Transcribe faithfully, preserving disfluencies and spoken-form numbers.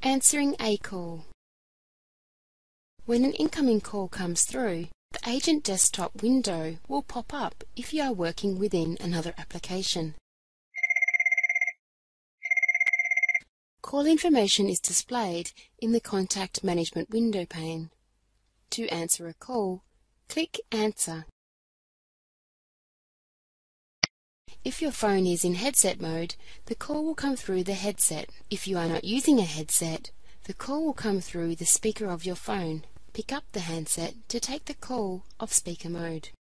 Answering a call. When an incoming call comes through, the Agent Desktop window will pop up if you are working within another application. Call information is displayed in the Contact Management window pane. To answer a call, click Answer. If your phone is in headset mode, the call will come through the headset. If you are not using a headset, the call will come through the speaker of your phone. Pick up the handset to take the call off speaker mode.